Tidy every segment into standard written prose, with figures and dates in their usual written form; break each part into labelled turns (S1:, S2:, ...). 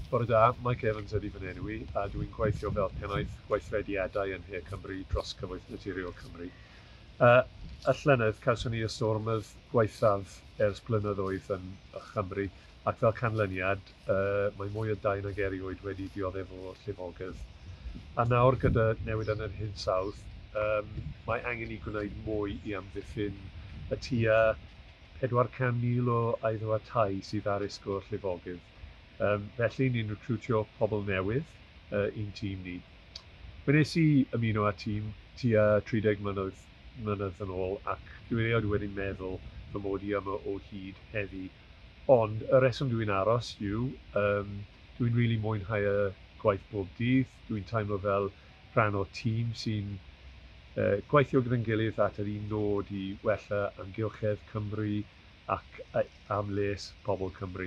S1: Bore da, Mike Evans ydy fy enw i, a dwi'n gweithio fel pennaeth gweithrediadau yn Nhre Cymru dros cyfoeth naturiol Cymru. Y llynedd cawson ni y stormydd gweithaf ers blynyddoedd yn Chymru, ac fel canlyniad, mae mwy o 2 erioed wedi dioddef o llifogydd. A nawr gyda newid yn yr hinsawdd, mae angen i gwneud mwy i amddiffyn y tua 400,000 o eiddo a tai sydd ar risg o'r llifogydd. Felly ni'n recrwtio pobl newydd i'n tîm ni. Fe nes i ymuno â tîm tua 30 mlynedd yn ôl, ac dwi erioed wedi meddwl fy mod i yma o hyd heddi. Ond y reswm dwi'n aros yw, dwi'n rili mwynhau y gwaith bob dydd. Dwi'n teimlo fel rhan o tîm sy'n gweithio gyda'n gilydd at yr un nod i wella amgylchedd Cymru ac am les pobl Cymru.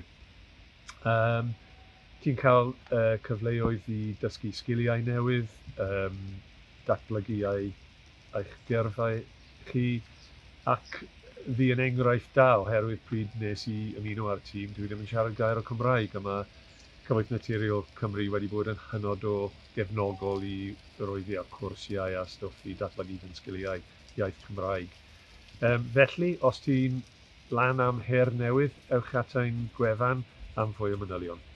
S1: Ti'n cael cyfleoedd i dysgu sgiliau newydd, datblygu eich gyrfau chi, ac fi yn enghraifft da oherwydd pryd nes i ymuno â'r tîm, dwi ddim yn siarad gair o Cymraeg, a mae cyfoeth naturiol Cymru wedi bod yn hynod o gefnogol i roi fi ar cwrsiau a stwff i datblygu fy sgiliau iaith Cymraeg. Felly, os ti'n lan am her newydd, ewch at ein gwefan am fwy o manylion.